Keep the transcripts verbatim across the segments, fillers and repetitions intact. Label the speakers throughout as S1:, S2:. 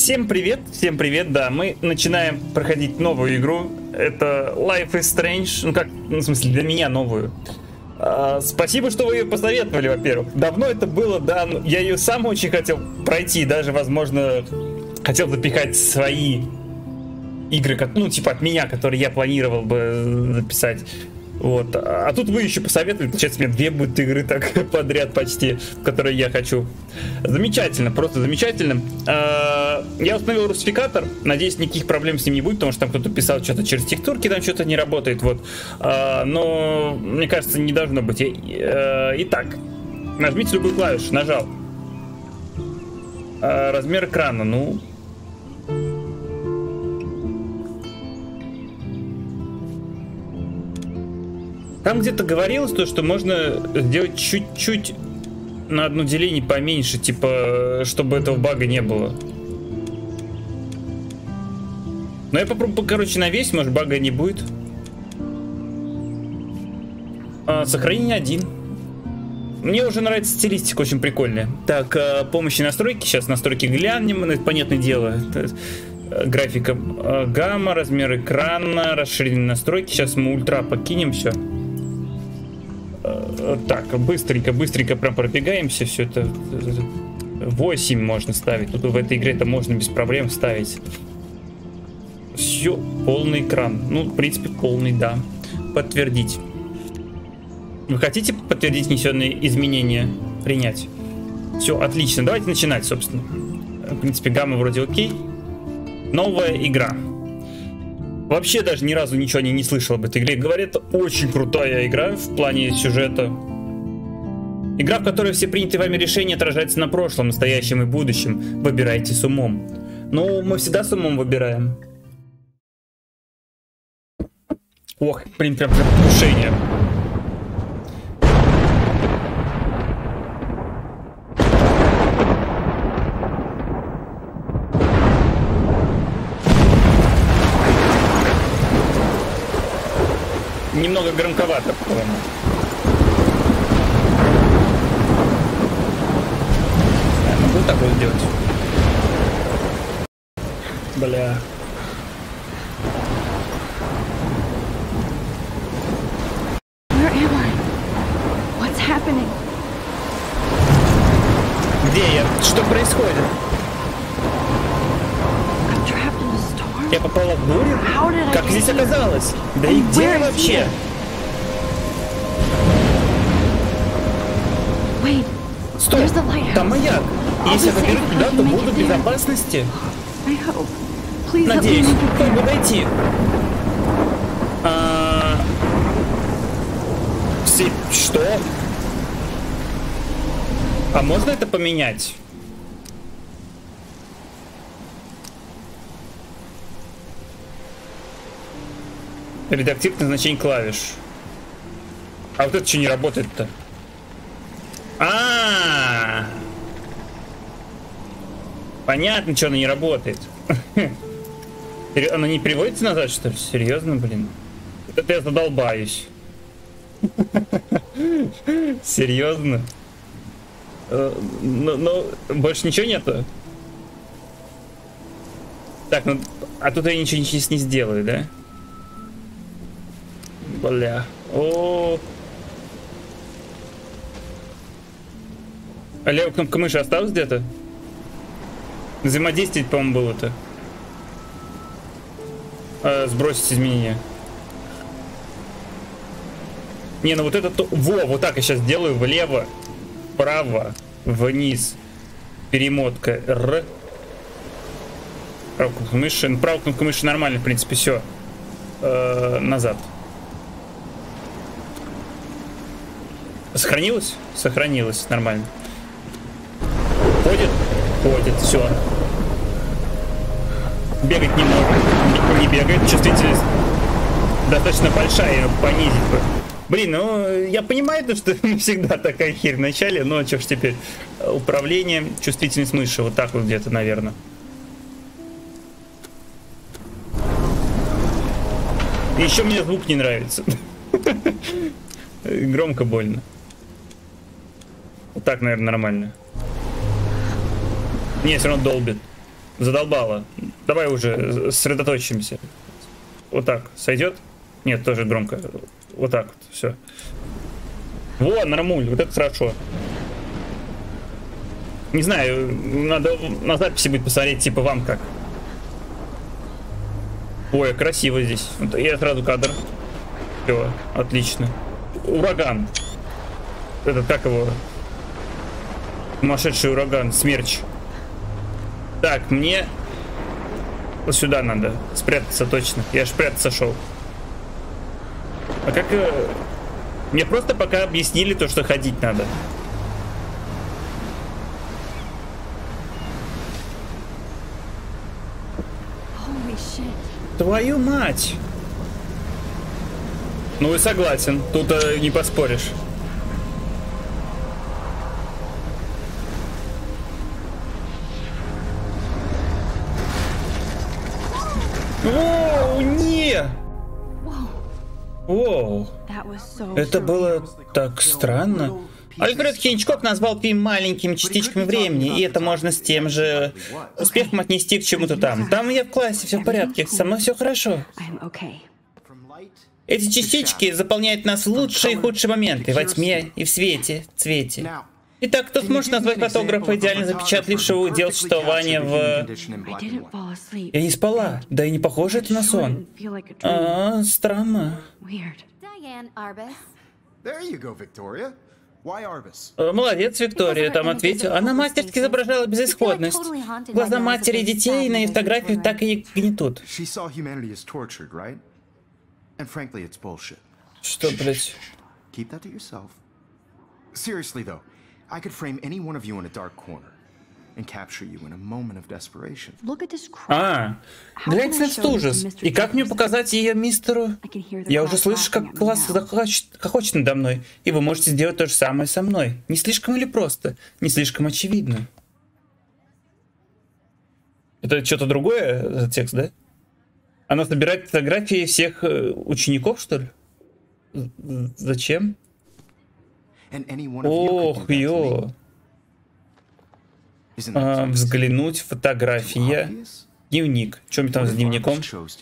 S1: Всем привет, всем привет, да, мы начинаем проходить новую игру, это Life is Strange, ну как, ну, в смысле, для меня новую. А, спасибо, что вы ее посоветовали, во-первых. Давно это было, да, я ее сам очень хотел пройти, даже, возможно, хотел запихать свои игры, ну, типа от меня, которые я планировал бы записать. Вот. А тут вы еще посоветовали, получается, мне две будут игры так подряд почти, которые я хочу. Замечательно, просто замечательно. Я установил русификатор, надеюсь, никаких проблем с ним не будет, потому что там кто-то писал что-то через текстурки, там что-то не работает, вот. Но, мне кажется, не должно быть. Итак, нажмите любую клавишу, нажал. Размер экрана, ну... Там где-то говорилось то, что можно сделать чуть-чуть на одно деление поменьше, типа, чтобы этого бага не было. Но я попробую, короче, на весь, может, бага не будет. А, сохранение один. Мне уже нравится стилистика, очень прикольная. Так, а, помощи настройки, сейчас настройки глянем, это понятное дело. Это, графика а, гамма, размер экрана, расширенные настройки. Сейчас мы ультра покинем все. Так, быстренько, быстренько прям пробегаемся. Все это восемь можно ставить. Тут в этой игре это можно без проблем ставить. Все, полный экран. Ну, в принципе, полный, да. Подтвердить. Вы хотите подтвердить внесенные изменения? Принять. Все, отлично. Давайте начинать, собственно. В принципе, гамма вроде окей. Новая игра. Вообще даже ни разу ничего не, не слышал об этой игре. Говорят, очень крутая игра в плане сюжета. Игра, в которой все принятые вами решения отражаются на прошлом, настоящем и будущем. Выбирайте с умом. Ну, мы всегда с умом выбираем. Ох, блин, прям предвкушение. Немного громковато, по-моему. Я могу так вот сделать? Бля.
S2: Where am I? What's happening?
S1: Где я? Что происходит?
S2: I'm trapped in a storm.
S1: Я попала в бурю?
S2: How did I
S1: Как
S2: get
S1: здесь
S2: here?
S1: оказалось? Да и где я вообще?
S2: Wait,
S1: Стой,
S2: there's the lighthouse.
S1: там маяк.
S2: I'll
S1: Если я
S2: be safe
S1: доберусь
S2: if
S1: туда,
S2: I
S1: то
S2: can make
S1: буду
S2: it
S1: в
S2: there.
S1: безопасности.
S2: I hope. Please let me
S1: Надеюсь,
S2: make it
S1: как бы
S2: there.
S1: дойти. А... Все... Что? А можно это поменять? Редактировать назначение клавиш. А вот это что не работает-то? А-а-а! Понятно, что она не работает. Она не приводится назад, что ли? Серьезно, блин? Это я задолбаюсь. Серьезно? Ну, ну, больше ничего нету? Так, ну, а тут я ничего, ничего не сделаю, да? Бля. О. А левая кнопка мыши осталась где-то? Взаимодействовать, по-моему, было-то. А, сбросить изменения. Не, ну вот это то... Во, вот так я сейчас делаю. Влево, вправо, вниз. Перемотка. Р. Правая кнопка мыши. Ну, правая кнопка мыши нормально, в принципе, все. Э-э, назад. Сохранилось? Сохранилось, нормально. Ходит? Ходит, все. Бегать не может. Не бегает. Чувствительность достаточно большая, понизить бы. Блин, ну я понимаю, что всегда такая херь в начале, но что ж теперь. Управление, чувствительность мыши, вот так вот где-то, наверное. Еще мне звук не нравится. Громко больно. Вот так, наверное, нормально. Не, все равно долбит. Задолбало. Давай уже сосредоточимся. Вот так. Сойдет? Нет, тоже громко. Вот так вот. Все. Во, нормуль. Вот это хорошо. Не знаю, надо на записи будет посмотреть, типа, вам как. Ой, красиво здесь. Я сразу кадр. Все, отлично. Ураган. Это как его? Сумасшедший ураган, смерч. Так, мне вот сюда надо спрятаться точно. Я ж прятаться шел. А как... Мне просто пока объяснили то, что ходить надо. Твою мать! Ну и согласен, тут э, не поспоришь. Воу, не! Воу. Это было так странно. Альфред Хичкок назвал фильм маленькими частичками времени, и это можно с тем же успехом отнести к чему-то там. Там я в классе, все в порядке, со мной все хорошо. Эти частички заполняют нас в лучшие и худшие моменты, во тьме и в свете, цвете. Итак, кто сможет назвать фотографа, идеально запечатлившего удел существования в... Я не спала, да и не похоже это на сон. А, странно. Молодец, Виктория, там ответила. Она мастерски изображала безысходность. Глаза матери и детей на ее фотографии так и гнетут. Что, блять?
S3: I could frame any one of you in a dark corner and capture you in a moment of desperation.
S1: А, гляньте на этот ужас. И как мне показать ее мистеру? Я уже слышу, как класс хохочет надо мной. И вы можете сделать то же самое со мной. Не слишком или просто? Не слишком очевидно. Это что-то другое, текст, да? Она собирает фотографии всех учеников, что ли? Зачем? Ох, ё. А, взглянуть, фотография. Дневник. Что там с дневником?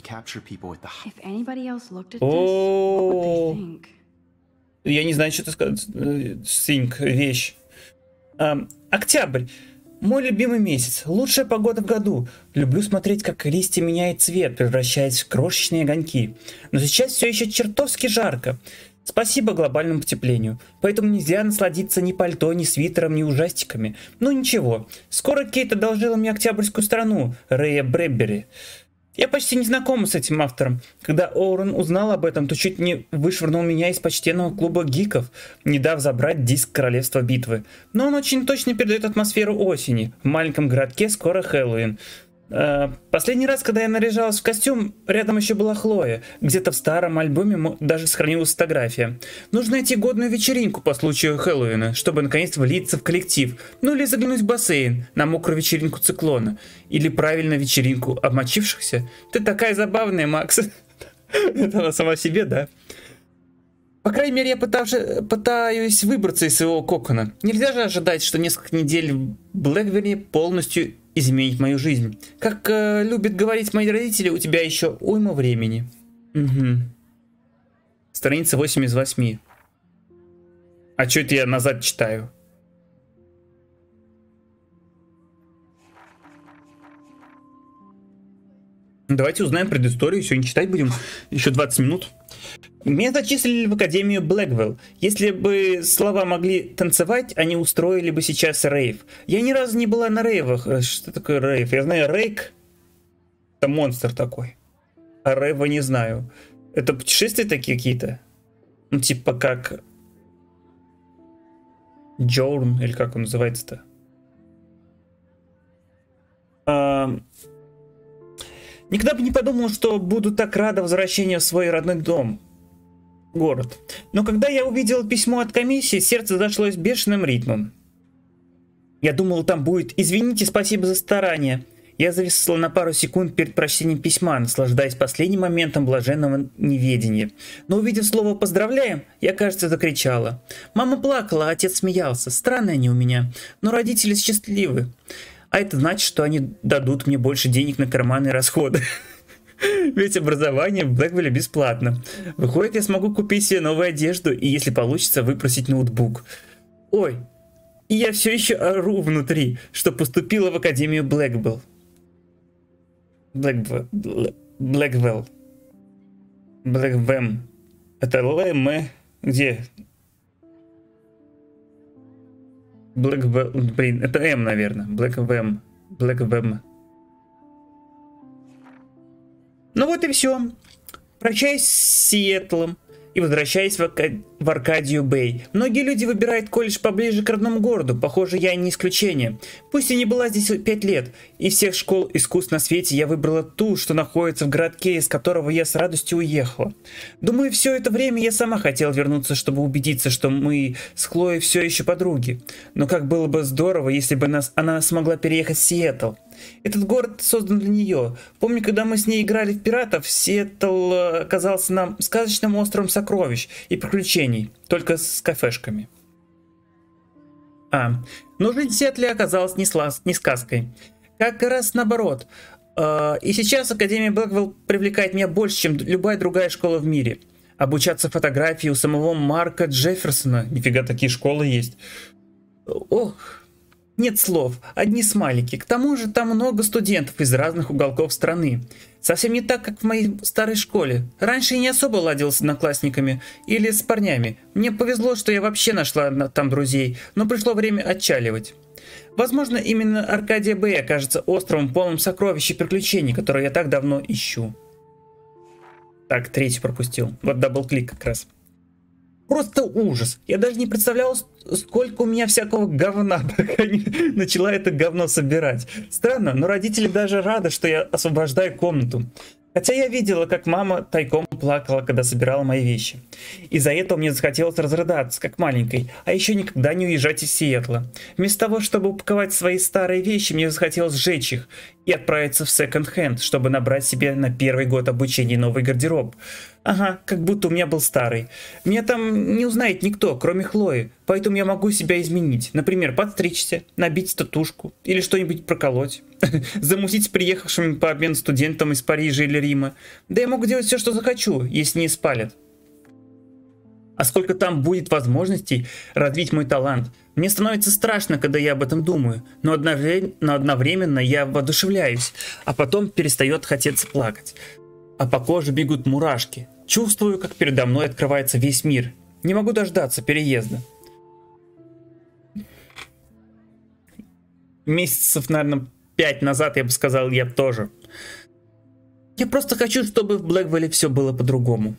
S1: О, я не знаю, что это сказать. Think, вещь. А, октябрь. Мой любимый месяц. Лучшая погода в году. Люблю смотреть, как листья меняют цвет, превращаясь в крошечные огоньки. Но сейчас все еще чертовски жарко. Спасибо глобальному потеплению. Поэтому нельзя насладиться ни пальто, ни свитером, ни ужастиками. Ну ничего. Скоро Кейт одолжила мне октябрьскую страну, Рэя Брэдбери. Я почти не знакома с этим автором. Когда Оуэн узнал об этом, то чуть не вышвырнул меня из почтенного клуба гиков, не дав забрать диск Королевства битвы. Но он очень точно передает атмосферу осени. В маленьком городке скоро Хэллоуин. Uh, последний раз, когда я наряжалась в костюм, рядом еще была Хлоя. Где-то в старом альбоме даже сохранилась фотография. Нужно найти годную вечеринку по случаю Хэллоуина, чтобы наконец влиться в коллектив. Ну или заглянуть в бассейн на мокрую вечеринку циклона. Или правильно вечеринку обмочившихся. Ты такая забавная, Макс. Это она сама себе, да? По крайней мере, я пытавши, пытаюсь выбраться из своего кокона. Нельзя же ожидать, что несколько недель в Блэкбери полностью изменить мою жизнь. Как э, любят говорить мои родители, у тебя еще уйма времени. Угу. Страница восемь из восьми. А что это я назад читаю? Давайте узнаем предысторию. Сегодня читать будем еще двадцать минут. Меня зачислили в Академию Блэквелл. Если бы слова могли танцевать, они устроили бы сейчас рейв. Я ни разу не была на рейвах. Что такое рейв? Я знаю, рейк — это монстр такой. А рейва не знаю. Это путешествия такие какие-то? Ну, типа как Джоурн, или как он называется-то? А... Никогда бы не подумал, что буду так рада возвращению в свой родной дом. Город. Но когда я увидел письмо от комиссии, сердце зашлось бешеным ритмом. Я думал, там будет «Извините, спасибо за старание». Я зависла на пару секунд перед прочтением письма, наслаждаясь последним моментом блаженного неведения. Но увидев слово «поздравляем», я, кажется, закричала. Мама плакала, а отец смеялся. Странные они у меня, но родители счастливы. А это значит, что они дадут мне больше денег на карманные расходы. Ведь образование в Блэквилле бесплатно. Выходит, я смогу купить себе новую одежду и, если получится, выпросить ноутбук. Ой, и я все еще ору внутри, что поступила в Академию Блэквилл. Блэквилл. Блэквилл. Блэквэм. Это Л, М, где? Блэквилл, блин, это М, наверное. Блэквэм. Блэквэм. Ну вот и все. Прощаюсь с Сиэтлом и возвращаюсь в, Ака... в Аркадию Бэй. Многие люди выбирают колледж поближе к родному городу. Похоже, я не исключение. Пусть я не была здесь пять лет. Из всех школ искусств на свете я выбрала ту, что находится в городке, из которого я с радостью уехала. Думаю, все это время я сама хотела вернуться, чтобы убедиться, что мы с Хлоей все еще подруги. Но как было бы здорово, если бы нас... она смогла переехать в Сиэтл. Этот город создан для нее. Помню, когда мы с ней играли в пиратов, Сиэтл оказался нам сказочным островом сокровищ и приключений, только с кафешками. А, но жизнь в Сиэтле оказалась не, слаз, не сказкой. Как раз наоборот. И сейчас Академия Блэквилл привлекает меня больше, чем любая другая школа в мире. Обучаться фотографии у самого Марка Джефферсона. Нифига, такие школы есть. Ох... Нет слов, одни смайлики. К тому же там много студентов из разных уголков страны. Совсем не так, как в моей старой школе. Раньше я не особо ладил с одноклассниками или с парнями. Мне повезло, что я вообще нашла там друзей, но пришло время отчаливать. Возможно, именно Аркадия Бэй окажется островом, полным сокровищ и приключений, которые я так давно ищу. Так, третий пропустил. Вот дабл-клик как раз. Просто ужас. Я даже не представлял, сколько у меня всякого говна, пока не начала это говно собирать. Странно, но родители даже рады, что я освобождаю комнату. Хотя я видела, как мама тайком плакала, когда собирала мои вещи. Из-за этого мне захотелось разрыдаться, как маленькой, а еще никогда не уезжать из Сиэтла. Вместо того, чтобы упаковать свои старые вещи, мне захотелось сжечь их и отправиться в секонд-хенд, чтобы набрать себе на первый год обучения новый гардероб. Ага, как будто у меня был старый. Меня там не узнает никто, кроме Хлои, поэтому я могу себя изменить. Например, подстричься, набить татушку или что-нибудь проколоть. Замутить с приехавшими по обмену студентам из Парижа или Рима. Да я могу делать все, что захочу, если не спалят. А сколько там будет возможностей развить мой талант. Мне становится страшно, когда я об этом думаю, но одновременно, но одновременно я воодушевляюсь, а потом перестает хотеться плакать. А по коже бегут мурашки. Чувствую, как передо мной открывается весь мир. Не могу дождаться переезда. Месяцев, наверное, пять назад, я бы сказал, я тоже. Я просто хочу, чтобы в Блэквилле все было по-другому.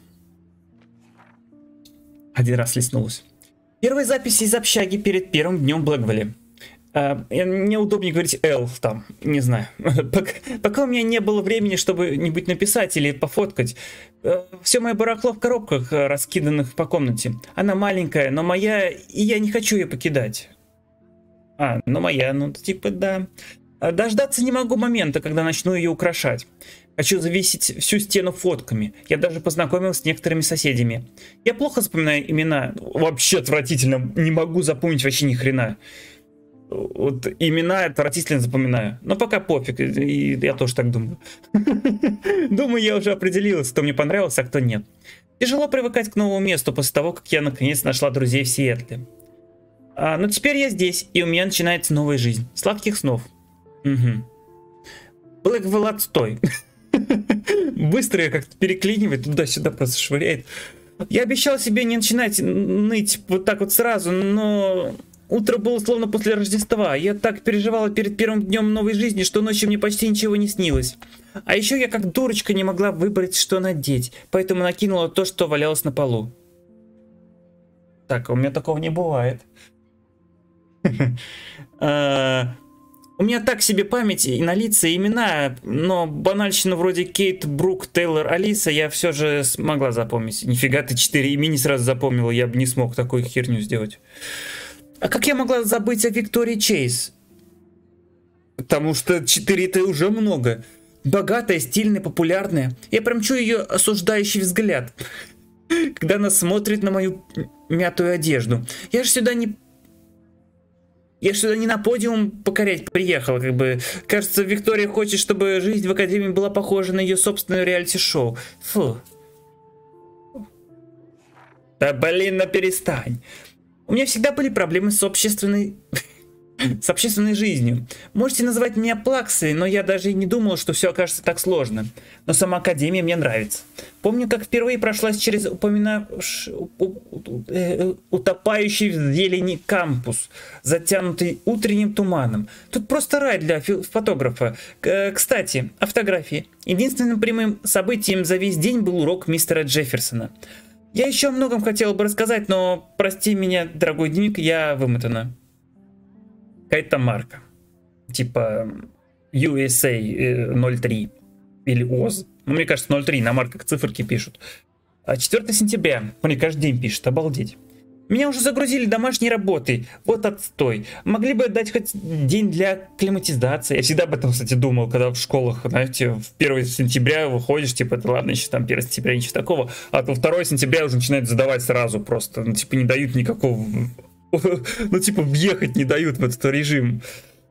S1: Один раз листнулась. Первые записи из общаги перед первым днем в Блэквилле. Uh, мне удобнее говорить L там, не знаю. пока, пока у меня не было времени, чтобы нибудь написать или пофоткать. Uh, все мое барахло в коробках, раскиданных по комнате. Она маленькая, но моя, и я не хочу ее покидать. А, ну моя, ну типа да. Дождаться не могу момента, когда начну ее украшать. Хочу завесить всю стену фотками. Я даже познакомился с некоторыми соседями. Я плохо запоминаю имена. Вообще отвратительно. Не могу запомнить вообще ни хрена. Вот имена отвратительно запоминаю. Но пока пофиг, и я тоже так думаю. Думаю, я уже определилась, кто мне понравился, а кто нет. Тяжело привыкать к новому месту после того, как я наконец нашла друзей в Сиэтле. А, но теперь я здесь, и у меня начинается новая жизнь. Сладких снов. Угу. Блэквилл отстой. Быстро я как-то переклинивает, туда-сюда просто швыряет. Я обещал себе не начинать ныть вот так вот сразу, но... Утро было словно после Рождества. Я так переживала перед первым днем новой жизни, что ночью мне почти ничего не снилось. А еще я как дурочка не могла выбрать, что надеть, поэтому накинула то, что валялось на полу. Так, у меня такого не бывает. У меня так себе память и на лица, и имена, но банальщину вроде Кейт, Брук, Тейлор, Алиса я все же смогла запомнить. Нифига ты четыре имени сразу запомнила, я бы не смог такую херню сделать. А как я могла забыть о Виктории Чейз? Потому что четыре это уже много. Богатая, стильная, популярная. Я прям чую ее осуждающий взгляд, когда она смотрит на мою мятую одежду. Я же сюда не... Я сюда не на подиум покорять приехал, как бы. Кажется, Виктория хочет, чтобы жизнь в Академии была похожа на ее собственное реалити-шоу. Фу. Да блин, ну перестань. У меня всегда были проблемы с общественной... с общественной жизнью. Можете называть меня плаксой, но я даже и не думал, что все окажется так сложно. Но сама Академия мне нравится. Помню, как впервые прошлась через упоминавш... утопающий в зелени кампус, затянутый утренним туманом. Тут просто рай для фотографа. Кстати, о фотографии. Единственным прямым событием за весь день был урок мистера Джефферсона. Я еще о многом хотел бы рассказать, но прости меня, дорогой дневник, я вымотана. Какая-то марка. Типа ю эс эй ноль три. Или ОЗ. Ну, мне кажется, ноль три на марках циферки пишут. А четвёртого сентября. Мне каждый день пишут. Обалдеть. Меня уже загрузили домашней работой. Вот отстой. Могли бы дать хоть день для акклиматизации. Я всегда об этом, кстати, думал, когда в школах, знаете, в первого сентября выходишь, типа, это ладно, еще там первого сентября ничего такого. А то второго сентября уже начинают задавать сразу просто. Ну, типа, не дают никакого... Ну, типа, въехать не дают в этот режим,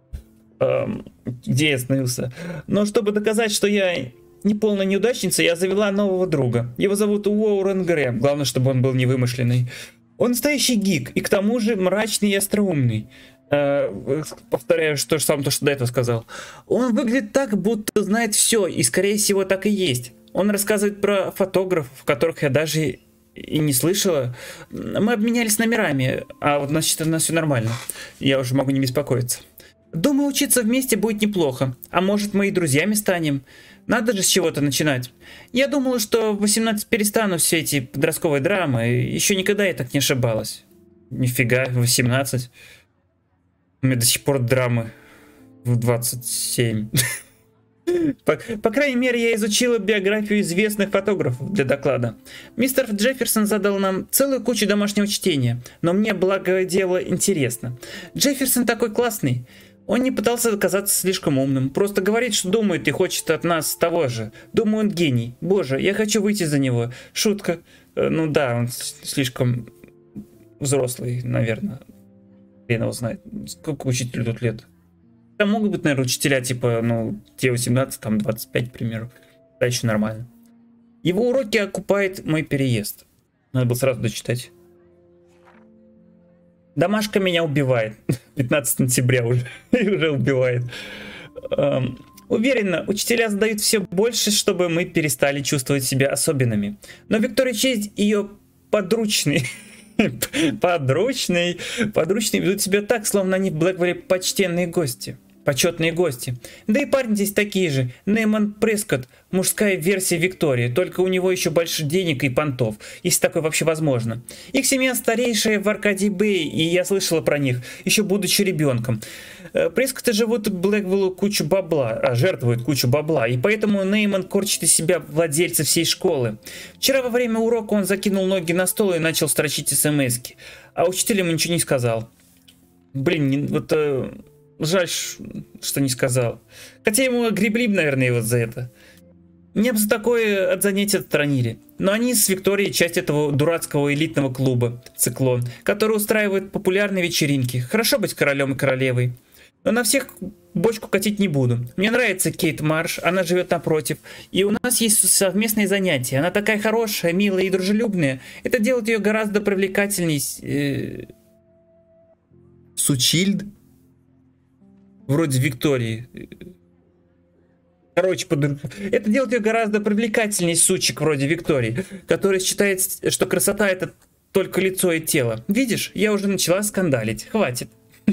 S1: эм, где я остановился. Но чтобы доказать, что я не полная неудачница, я завела нового друга. Его зовут Уоррен Грэм. Главное, чтобы он был не вымышленный. Он настоящий гик, и к тому же мрачный и остроумный. Э, повторяю то же самое, то, что до этого сказал. Он выглядит так, будто знает все, и, скорее всего, так и есть. Он рассказывает про фотографов, которых я даже... и не слышала. Мы обменялись номерами, а вот значит, у нас все нормально. Я уже могу не беспокоиться. Думаю, учиться вместе будет неплохо. А может, мы и друзьями станем? Надо же с чего-то начинать. Я думала, что в восемнадцать перестану все эти подростковые драмы. Еще никогда я так не ошибалась. Нифига, в восемнадцать. У меня до сих пор драмы в двадцать семь. По, по крайней мере, я изучила биографию известных фотографов для доклада. Мистер Джефферсон задал нам целую кучу домашнего чтения, но мне, благо дело, интересно. Джефферсон такой классный. Он не пытался казаться слишком умным, просто говорит, что думает и хочет от нас того же. Думаю, он гений. Боже, я хочу выйти за него. Шутка. Ну да, он слишком взрослый, наверное. Хрен его знает. Сколько учителю тут лет? Там могут быть, наверное, учителя, типа, ну, те восемнадцать, там двадцать пять, к примеру. Да, еще нормально. Его уроки окупает мой переезд. Надо было сразу дочитать. Домашка меня убивает. пятнадцатого сентября уже, уже убивает. Эм, уверена, учителя задают все больше, чтобы мы перестали чувствовать себя особенными. Но Виктория Честь и ее подручный... Подручные, подручные ведут себя так, словно они в Блэквелле почтенные гости. Почетные гости. Да и парни здесь такие же. Нейман Прескотт, мужская версия Виктории, только у него еще больше денег и понтов, если такое вообще возможно. Их семья старейшая в Аркадии Бэй, и я слышала про них, еще будучи ребенком. Прескотты живут в Блэквеллу кучу бабла, а жертвуют кучу бабла, и поэтому Нейман корчит из себя владельца всей школы. Вчера во время урока он закинул ноги на стол и начал строчить смски, а учитель ему ничего не сказал. Блин, не, вот... Жаль, что не сказал. Хотя ему гребли, наверное, вот за это. Меня бы за такое от занятия отстранили. Но они с Викторией часть этого дурацкого элитного клуба «Циклон», который устраивает популярные вечеринки. Хорошо быть королем и королевой. Но на всех бочку катить не буду. Мне нравится Кейт Марш, она живет напротив. И у нас есть совместные занятия. Она такая хорошая, милая и дружелюбная. Это делает ее гораздо привлекательней. Э... Сучильд? Вроде Виктории. Короче, под... это делает ее гораздо привлекательней сучек вроде Виктории, который считает, что красота — это только лицо и тело. Видишь, я уже начала скандалить. Хватит.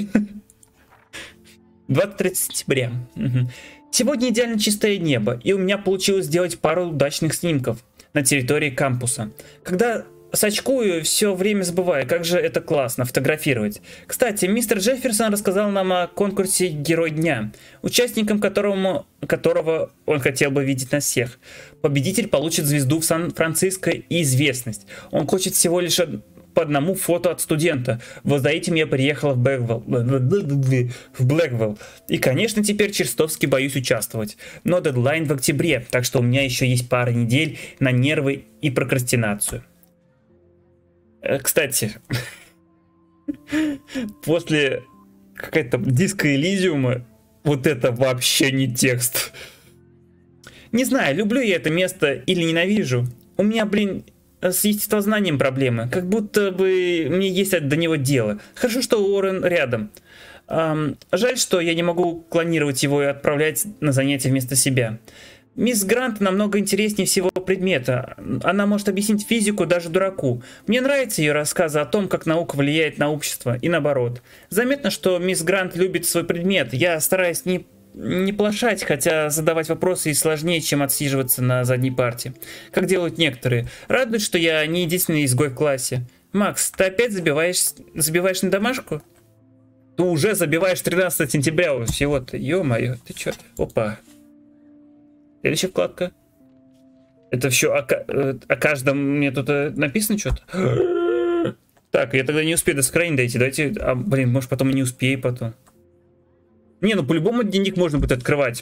S1: двадцать третьего сентября. Угу. Сегодня идеально чистое небо, и у меня получилось сделать пару удачных снимков на территории кампуса. Когда сачкую, все время забываю, как же это классно фотографировать. Кстати, мистер Джефферсон рассказал нам о конкурсе «Герой дня», участником которому, которого он хотел бы видеть нас всех. Победитель получит звезду в Сан-Франциско и известность. Он хочет всего лишь по одному фото от студента. Вот за этим я приехала в Блэквелл. В Блэквелл. И, конечно, теперь чертовски боюсь участвовать. Но дедлайн в октябре, так что у меня еще есть пара недель на нервы и прокрастинацию. Кстати, после какая-то диско Элизиума. Вот это вообще не текст. Не знаю, люблю я это место или ненавижу. У меня, блин, с естествознанием проблемы. Как будто бы мне есть до него дело. Хорошо, что Уоррен рядом. Эм, жаль, что я не могу клонировать его и отправлять на занятия вместо себя. Мисс Грант намного интереснее всего предмета. Она может объяснить физику даже дураку. Мне нравятся ее рассказы о том, как наука влияет на общество, и наоборот. Заметно, что мисс Грант любит свой предмет. Я стараюсь не, не плашать, хотя задавать вопросы и сложнее, чем отсиживаться на задней парте. Как делают некоторые. Радует, что я не единственный изгой в классе. Макс, ты опять забиваешь, забиваешь на домашку? Ты уже забиваешь тринадцатого сентября всего-то. Ё-моё, ты чё? Опа. Следующая вкладка. Это все о, о каждом мне тут написано что-то. Так, я тогда не успею до сохранения дойти. Давайте. А, блин, может потом и не успею потом. Не, ну по-любому дневник можно будет открывать.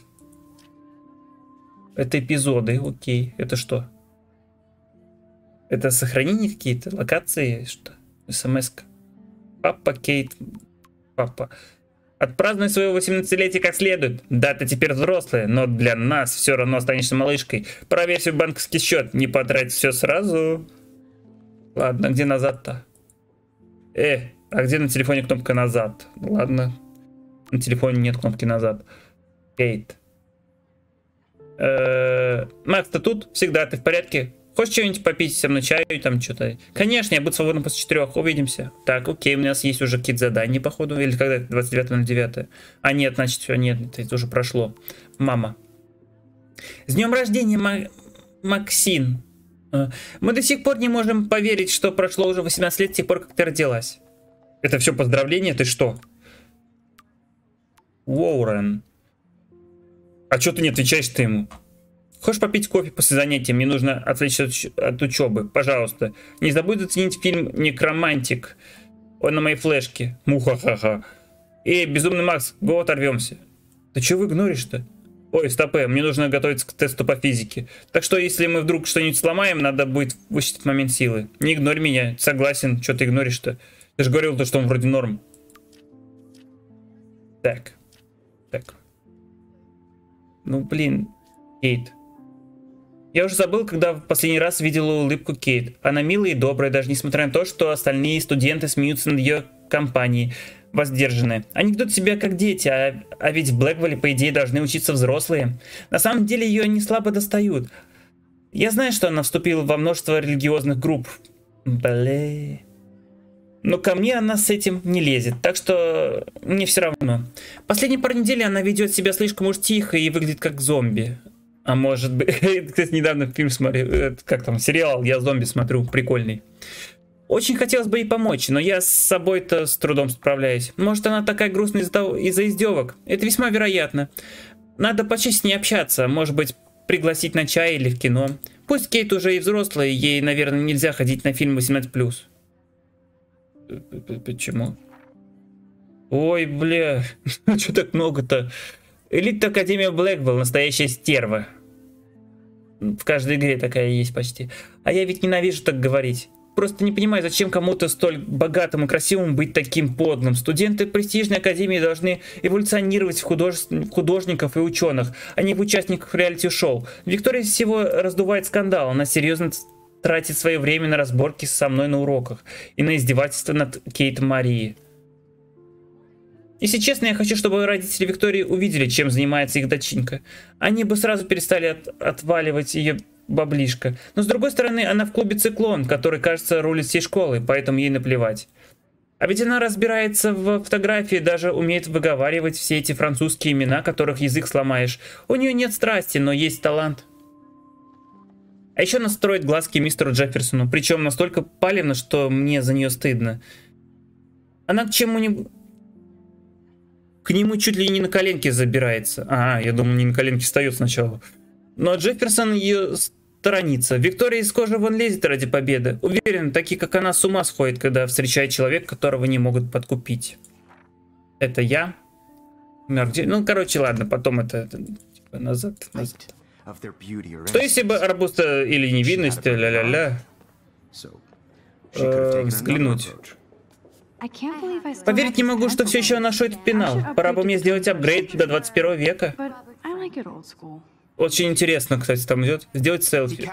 S1: Это эпизоды, окей. Это что? Это сохранения какие-то? Локации? Что? СМС-ка. Папа, Кейт. Папа. Отпразднуй своего восемнадцатилетия как следует. Да, ты теперь взрослая, но для нас все равно останешься малышкой. Проверь свой банковский счет, не потрать все сразу. Ладно, где назад-то? Э, а где на телефоне кнопка назад? Ладно, на телефоне нет кнопки назад. Кейт. Э-э, Макс, ты тут? Всегда, ты в порядке? Хочешь что-нибудь попить со мной, чаю там что-то? Конечно, я буду свободным после четырех. Увидимся. Так, окей, у нас есть уже какие-то задания, походу. Или когда это? двадцать девятого ноль девятого. А нет, значит, все, нет, это уже прошло. Мама. С днем рождения, Ма... Максин. Мы до сих пор не можем поверить, что прошло уже восемнадцать лет с тех пор, как ты родилась. Это все поздравления? Ты что? Уоррен. А что ты не отвечаешь-то ему? Хочешь попить кофе после занятия? Мне нужно отвлечься от, от учебы. Пожалуйста. Не забудь заценить фильм «Некромантик». Он на моей флешке. Муха-ха-ха. Эй, безумный Макс, го оторвемся. Да что вы игноришь-то? Ой, стопэ, мне нужно готовиться к тесту по физике. Так что, если мы вдруг что-нибудь сломаем, надо будет высчитать момент силы. Не игнорь меня. Согласен. Что ты игноришь-то? Ты же говорил, что он вроде норм. Так. Так. Ну, блин. Кейт. Я уже забыл, когда в последний раз видел улыбку Кейт. Она милая и добрая, даже несмотря на то, что остальные студенты смеются над ее компанией, воздержанные. Они ведут себя как дети, а, а ведь в Блэквелле, по идее, должны учиться взрослые. На самом деле ее не слабо достают. Я знаю, что она вступила во множество религиозных групп. Блэ. Но ко мне она с этим не лезет, так что мне все равно. Последние пару недель она ведет себя слишком уж тихо и выглядит как зомби. А может быть... Кстати, недавно фильм смотрел... Как там? Сериал «Я зомби» смотрю. Прикольный. Очень хотелось бы ей помочь, но я с собой-то с трудом справляюсь. Может, она такая грустная из-за из-за издевок? Это весьма вероятно. Надо почаще с ней общаться. Может быть, пригласить на чай или в кино. Пусть Кейт уже и взрослая, ей, наверное, нельзя ходить на фильм восемнадцать плюс. Почему? Ой, бля. Что так много-то? Элита Академия Блэквелл, настоящая стерва. В каждой игре такая есть почти. А я ведь ненавижу так говорить. Просто не понимаю, зачем кому-то столь богатым и красивым быть таким подлым. Студенты престижной академии должны эволюционировать в, худож... в художников и ученых, а не в участников реалити-шоу. Виктория всего раздувает скандал. Она серьезно тратит свое время на разборки со мной на уроках и на издевательство над Кейт Марией. Если честно, я хочу, чтобы родители Виктории увидели, чем занимается их доченька. Они бы сразу перестали от, отваливать ее баблишко. Но с другой стороны, она в клубе «Циклон», который, кажется, рулит всей школой, поэтому ей наплевать. А ведь она разбирается в фотографии, даже умеет выговаривать все эти французские имена, которых язык сломаешь. У нее нет страсти, но есть талант. А еще она строит глазки мистеру Джефферсону, причем настолько палевно, что мне за нее стыдно. Она к чему-нибудь... К нему чуть ли не на коленки забирается. А, я думал, не на коленки встает сначала. Но Джефферсон ее сторонится. Виктория из кожи вон лезет ради победы. Уверен, такие как она с ума сходит, когда встречает человека, которого не могут подкупить. Это я? Ну, короче, ладно, потом это, это типа, назад, назад. Что если бы арбуста или невинность, ля-ля-ля, э, взглянуть? Поверить не могу, что все еще ношу этот пенал. Пора бы мне сделать апгрейд до двадцать первого века. Очень интересно, кстати, там идет. Сделать селфи.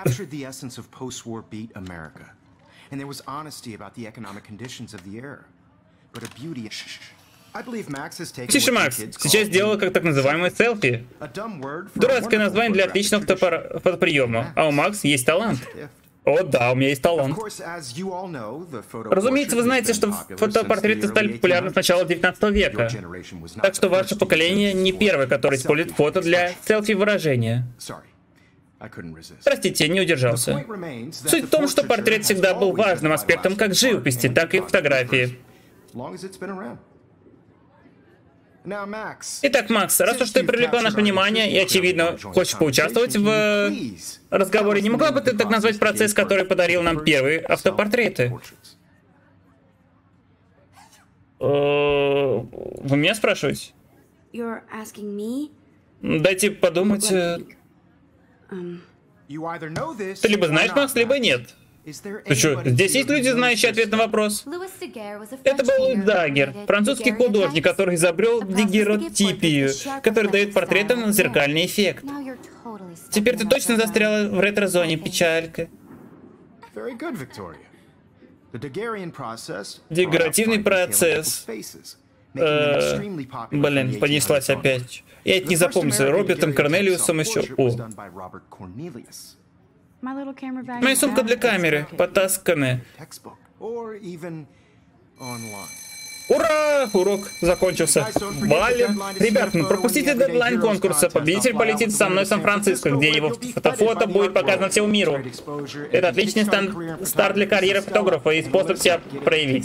S1: Тише, Макс. Сейчас сделала как так называемое селфи. Дурацкое название для отличного фотоприема. А у Макс есть талант. О, да, у меня есть талант. Разумеется, вы знаете, что фотопортреты стали популярны с начала девятнадцатого века. Так что ваше поколение не первое, которое использует фото для селфи-выражения. Простите, не удержался. Суть в том, что портрет всегда был важным аспектом как живописи, так и фотографии. Итак, Макс, раз уж ты привлекла наше внимание и, очевидно, хочешь поучаствовать в разговоре, не могла бы ты так назвать процесс, который подарил нам первые автопортреты? Вы меня спрашиваете? Дайте подумать. Ты либо знаешь, Макс, либо нет. Ты что, здесь есть люди, знающие ответ на вопрос? Это был Луис Даггер, французский художник, который изобрел дагеротипию, который дает портретам зеркальный эффект. Теперь ты точно застряла в ретро-зоне, печалька. Дегеративный процесс. Э, блин, понеслась опять. Я это не запомнил. Робертом Корнелиусом еще. О. Моя сумка для камеры, потасканная. Ура! Урок закончился. Блин. Ребят, ну пропустите дедлайн конкурса. Победитель полетит со мной в Сан-Франциско, где его фото будет показано всему миру. Это отличный стан- старт для карьеры фотографа и способ себя проявить.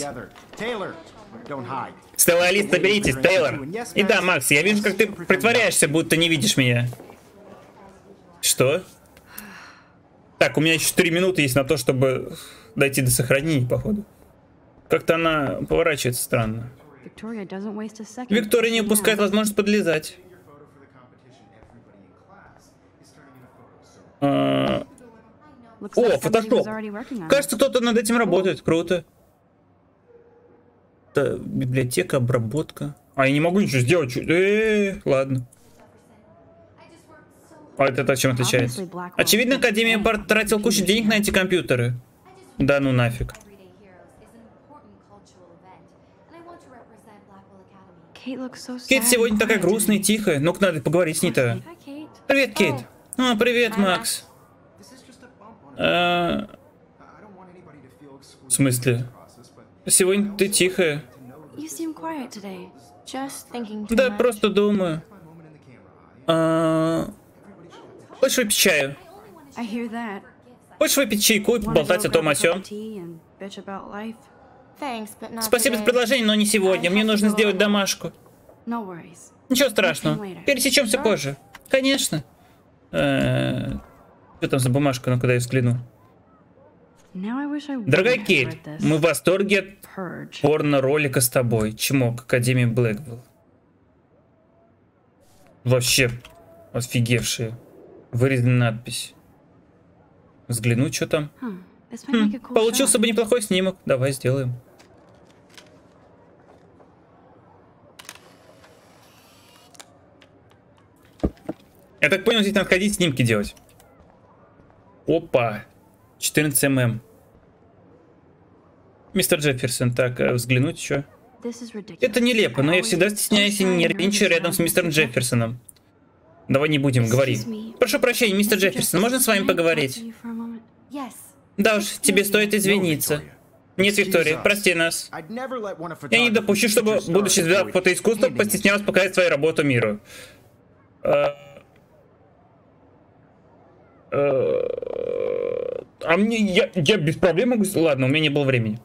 S1: Стелла Алис, соберитесь, Тейлор. И да, Макс, я вижу, как ты притворяешься, будто не видишь меня. Что? Так, у меня еще четыре минуты есть на то, чтобы дойти до сохранения, походу. Как-то она поворачивается странно. Виктория не упускает возможность подлезать. А... О, фотошоп. Кажется, кто-то над этим работает. Круто. Это библиотека, обработка. А я не могу ничего сделать. Э-э-э, ладно. А это от чем отличается? Очевидно, Академия потратил кучу денег на эти компьютеры. Да ну нафиг. Кейт сегодня такая грустная и тихая. Ну-ка, надо поговорить с ней-то. Привет, Кейт. А, привет, Макс. А... В смысле? Сегодня ты тихая. Да, просто думаю. А... Хочешь выпить чаю? Хочешь выпить чайку и поболтать о том о сём? Спасибо за предложение, но не сегодня. Мне нужно сделать домашку. Ничего страшного. Пересечемся позже. Конечно. Что там за бумажка? Ну, когда я взгляну. Дорогая Кейт, мы в восторге от порно-ролика с тобой. Чмок, Академия Блэквилл. Вообще офигевшие. Вырезанная надпись. Взглянуть, что там. Хм, получился бы неплохой снимок. Давай сделаем. Я так понял, здесь надо ходить, снимки делать. Опа. четырнадцать миллиметров. Мистер Джефферсон, так, взглянуть еще. Это нелепо, но я всегда стесняюсь и нервничаю рядом с мистером Джефферсоном. Давай не будем, говори. Прошу прощения, мистер Джефферсон, можно с вами поговорить? Да уж, тебе стоит извиниться. Нет, Виктория, прости нас. Я не допущу, чтобы, будучи звездой фотоискусства, постеснялась показать свою работу миру. А, а мне, я, я без проблем могу... Ладно, у меня не было времени.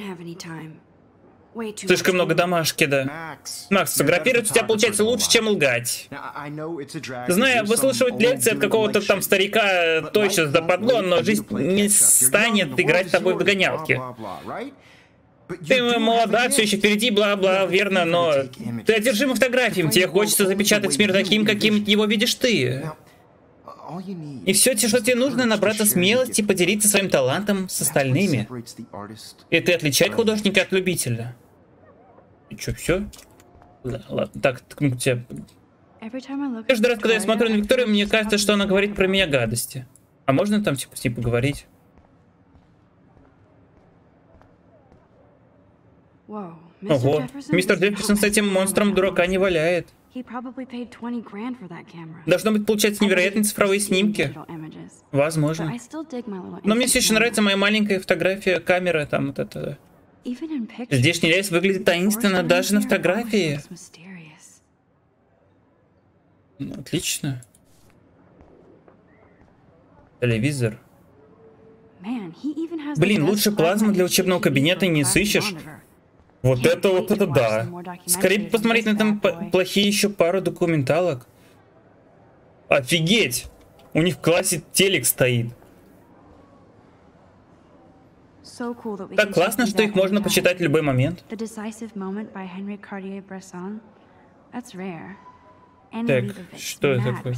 S1: Слишком много домашки, да. Макс, фотографировать у тебя получается лучше, чем лгать. Знаю, выслушивать лекции от какого-то там старика то еще западло, но жизнь не станет играть с тобой в догонялки. Ты молода, все еще впереди, бла-бла, верно, но ты одержима фотографиями, тебе хочется запечатать мир таким, каким его видишь ты. И все, что тебе нужно, набраться смелости и поделиться своим талантом с остальными. Это и отличает художника от любителя. И чё, все? Ладно, так, ткну тебя. Каждый раз, когда я смотрю на Викторию, мне кажется, что она говорит про меня гадости. А можно там типа с ней поговорить? Ого, мистер Джефферсон с этим монстром дурака не валяет. Должно быть, получается, невероятные цифровые снимки. Возможно. Но мне все еще нравится моя маленькая фотография, камера, там вот это. Здешний лес выглядит таинственно даже на фотографии. Ну, отлично. Телевизор. Блин, лучше плазмы для учебного кабинета не сыщешь. Вот это вот это да. Скорее посмотреть на там плохие еще пару документалок. Офигеть! У них в классе телек стоит. Так классно, что их можно почитать в любой момент. Так, что это такое?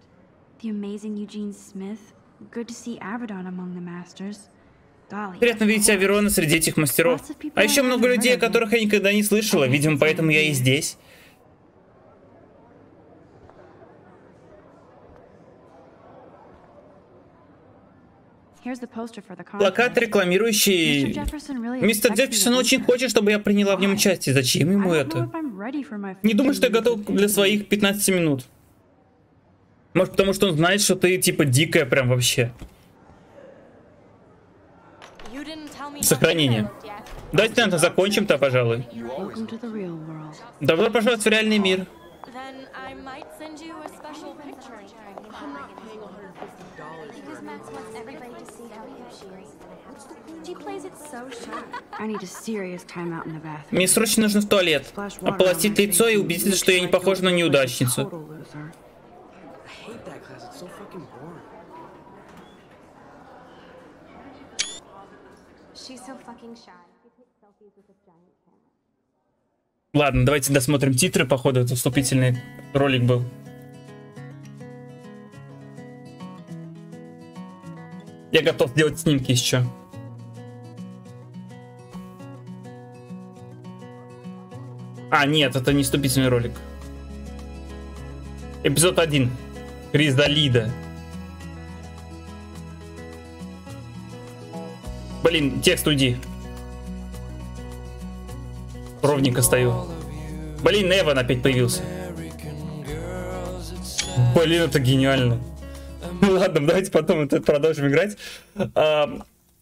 S1: Приятно видеть Аверона среди этих мастеров. А еще много людей, о которых я никогда не слышала. Видимо, поэтому я и здесь. Плакат, рекламирующий... Мистер Джефферсон очень хочет, чтобы я приняла в нем участие. Зачем ему это? Не думаю, что я готов для своих пятнадцати минут. Может, потому что он знает, что ты, типа, дикая прям вообще. Сохранение. Давайте на это закончим-то, пожалуй. Добро пожаловать в реальный мир. Мне срочно нужно в туалет. Ополоснуть лицо и убедиться, что я не похожа на неудачницу. Ладно, давайте досмотрим титры. Походу, это вступительный ролик был. Я готов делать снимки еще. А, нет, это не вступительный ролик. Эпизод один. Кризалида. Блин, текст уйди. Ровненько стою. Блин, Эван опять появился. Блин, это гениально. Ладно, давайте потом это продолжим играть. А,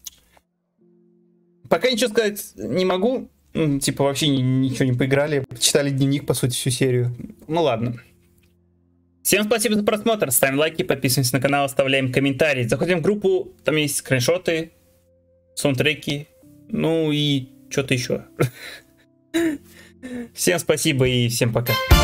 S1: пока ничего сказать не могу. Типа вообще ничего не поиграли. Читали дневник, по сути, всю серию. Ну ладно. Всем спасибо за просмотр. Ставим лайки, подписываемся на канал, оставляем комментарии. Заходим в группу, там есть скриншоты, саундтреки, ну и что-то еще. Всем спасибо и всем пока.